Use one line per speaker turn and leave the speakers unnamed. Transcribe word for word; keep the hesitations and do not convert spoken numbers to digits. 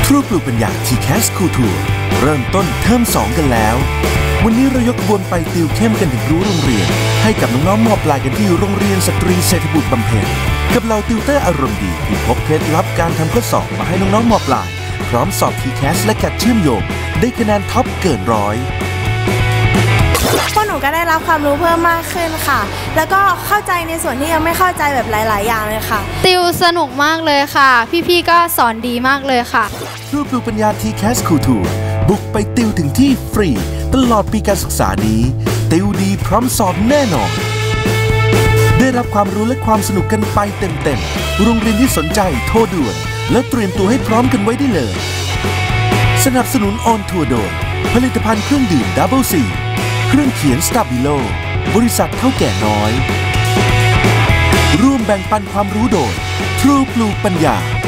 รูปลูกปัญญา ที แคส School Tour เริ่มต้นเทอมสองกันแล้ววันนี้เรายกขบวนไปติวเข้มกันถึงรู้โรงเรียนให้กับน้องๆม.ปลายกันที่โรงเรียนสตรีเศรษฐบุตรบำเพ็ญกับเราติวเตอร์อารมณ์ดีที่พบเคล็ดลับการทำข้อสอบมาให้น้องๆม.ปลายพร้อมสอบ ที แคส และแกดเชื่อมโยงได้คะแนนท็อปเกินร้อย
พวกหนูก็ได้รับความรู้เพิ่มมากขึ้นค่ะแล้วก็เข้าใจในส่วนที่ยังไม่เข้าใจแบบหลายๆอย่างเลยค่ะ
ติวสนุกมากเลยค่ะพี่ๆก็สอนดีมากเลยค่ะ
รูปลูกปัญญา ที แคส School Tour บุกไปติวถึงที่ฟรีตลอดปีการศึกษานี้ติวดีพร้อมสอบแน่นอนได้รับความรู้และความสนุกกันไปเต็มๆโรงเรียนที่สนใจโทรด่วนแล้วเตรียมตัวให้พร้อมกันไว้ได้เลยสนับสนุนออนทัวร์โดยผลิตภัณฑ์เครื่องดื่มดับเบิลซีเครื่องเขียนสตาบิโลบริษัทเท่าแก่น้อยร่วมแบ่งปันความรู้โดยทรูปลูกปัญญา